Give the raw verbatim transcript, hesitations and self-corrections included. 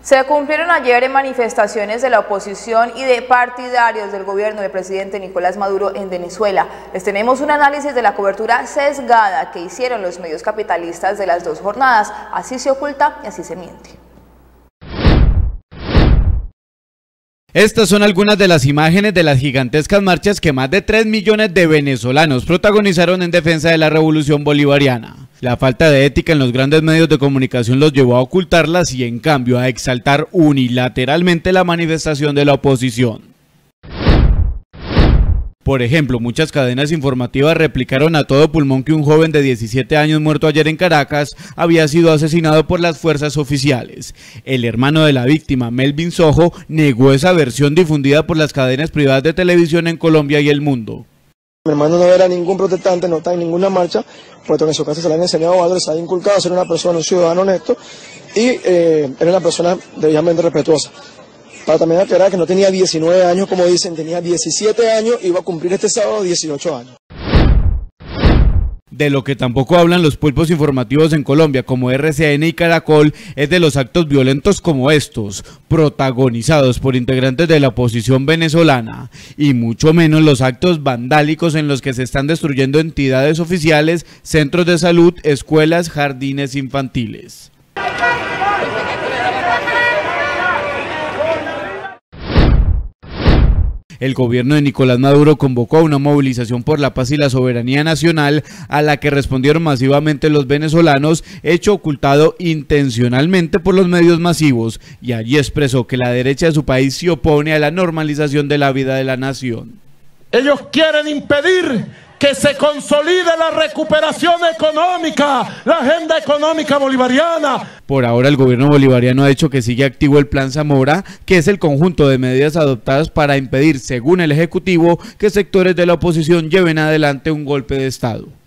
Se cumplieron ayer manifestaciones de la oposición y de partidarios del gobierno del presidente Nicolás Maduro en Venezuela. Les tenemos un análisis de la cobertura sesgada que hicieron los medios capitalistas de las dos jornadas. Así se oculta y así se miente. Estas son algunas de las imágenes de las gigantescas marchas que más de tres millones de venezolanos protagonizaron en defensa de la revolución bolivariana. La falta de ética en los grandes medios de comunicación los llevó a ocultarlas y en cambio a exaltar unilateralmente la manifestación de la oposición. Por ejemplo, muchas cadenas informativas replicaron a todo pulmón que un joven de diecisiete años muerto ayer en Caracas había sido asesinado por las fuerzas oficiales. El hermano de la víctima, Melvin Sojo, negó esa versión difundida por las cadenas privadas de televisión en Colombia y el mundo. Mi hermano no era ningún protestante, no está en ninguna marcha, puesto que en su casa se le han enseñado valores, se ha inculcado a ser una persona, un ciudadano honesto y eh, era una persona debidamente respetuosa. Para también aclarar que no tenía diecinueve años, como dicen, tenía diecisiete años y iba a cumplir este sábado dieciocho años. De lo que tampoco hablan los pulpos informativos en Colombia, como R C N y Caracol, es de los actos violentos como estos, protagonizados por integrantes de la oposición venezolana, y mucho menos los actos vandálicos en los que se están destruyendo entidades oficiales, centros de salud, escuelas, jardines infantiles. El gobierno de Nicolás Maduro convocó a una movilización por la paz y la soberanía nacional, a la que respondieron masivamente los venezolanos, hecho ocultado intencionalmente por los medios masivos, y allí expresó que la derecha de su país se opone a la normalización de la vida de la nación. Ellos quieren impedir que se consolide la recuperación económica, la agenda económica bolivariana. Por ahora el gobierno bolivariano ha dicho que sigue activo el Plan Zamora, que es el conjunto de medidas adoptadas para impedir, según el Ejecutivo, que sectores de la oposición lleven adelante un golpe de Estado.